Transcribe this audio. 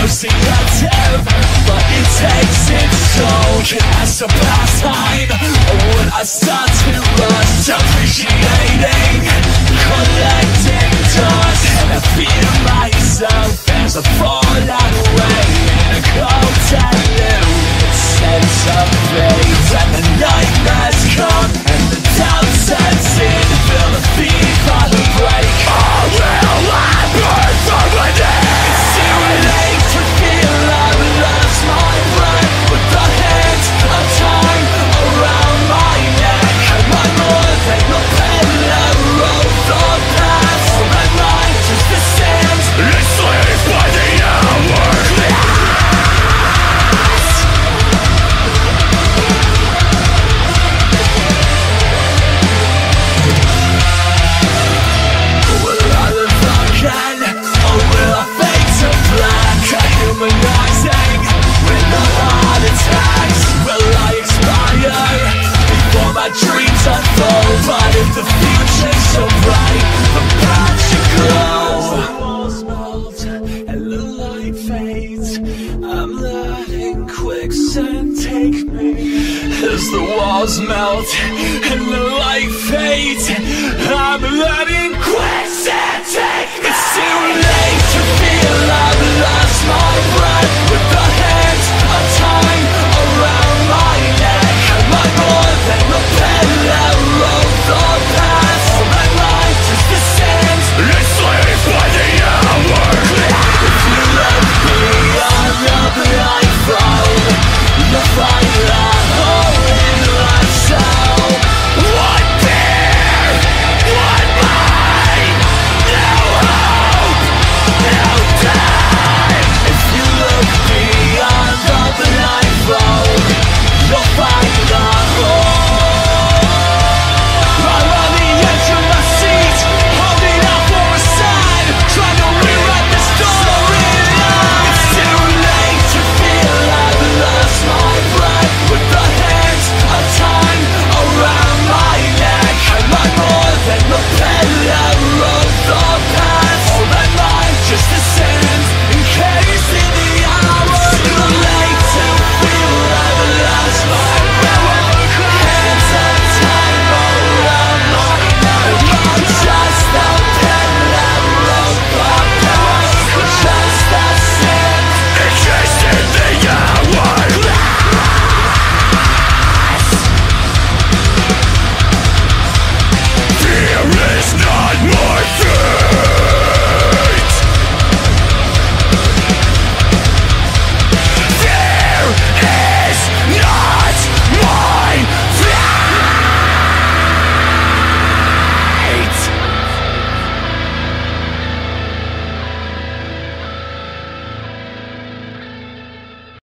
dissociative, but it takes its toll. As a pastime, or would I start to rush? Depreciating, collecting dust, and I feel myself as I fall away in a cold and lurid sense of fate. And the nightmares come, and the doubt sets in. Feel the fever to break. All will I burn from within. It's too late to feel I've lost my breath, with the hands of time around my neck. And my more than a pillar of the past, so my mind just descends, enslaved by the hourglass. Will I live again, or will I fade to black? Dehumanizing, with no heart attacks. Will I expire before my dreams unfold? But if the future's so bright, the path should glow. The walls melt and the light fades. I'm letting quicksand take me. As the walls melt